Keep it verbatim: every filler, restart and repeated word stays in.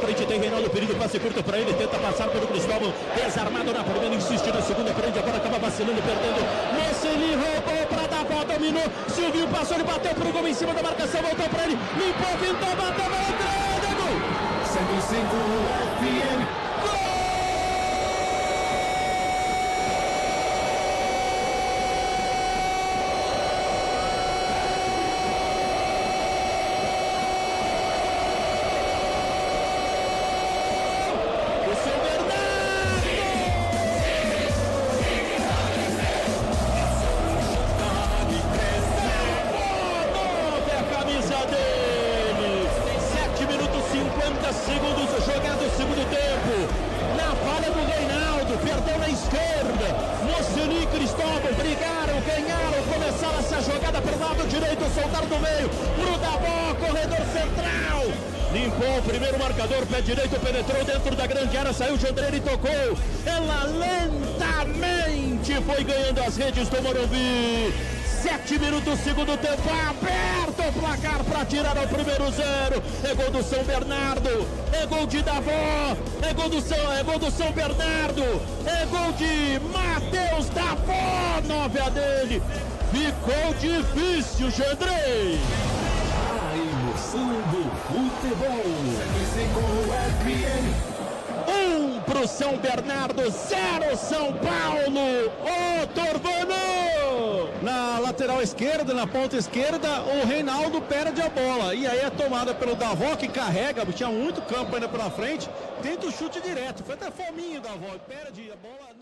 frente tem Reinaldo, perigo, passe curto para ele, tenta passar pelo Cristóvão, desarmado na primeira, insiste na segunda, prende, agora acaba vacilando, perdendo. Mocelin roubou para dar a volta, dominou, Silvinho passou, ele bateu pro gol em cima da marcação, voltou para ele, limpou, pintou, bateu, bateu, gol! cento e cinco F M. Segundos jogado o segundo tempo, na falha do Reinaldo, perdeu na esquerda, Mocelin e Cristóvão brigaram, ganharam, começaram essa jogada pelo lado direito, soltaram no meio, pro Davó, corredor central, limpou o primeiro marcador, pé direito, penetrou dentro da grande área, saiu de André e tocou, ela lentamente foi ganhando as redes do Morumbi. Sete minutos, segundo tempo, aberto o placar para tirar o primeiro zero. É gol do São Bernardo, é gol de Davó, é gol do São, é gol do São Bernardo, é gol de Matheus Davó, nove a dele. Ficou difícil, Jandrei. A emoção do futebol. cento e cinco F M. Um pro São Bernardo, zero São Paulo. Ô Torvano! Na lateral esquerda, na ponta esquerda, o Reinaldo perde a bola. E aí é tomada pelo Davó, que carrega, tinha muito campo ainda pela frente. Tenta o chute direto. Foi até fominho o Davó, perde a bola.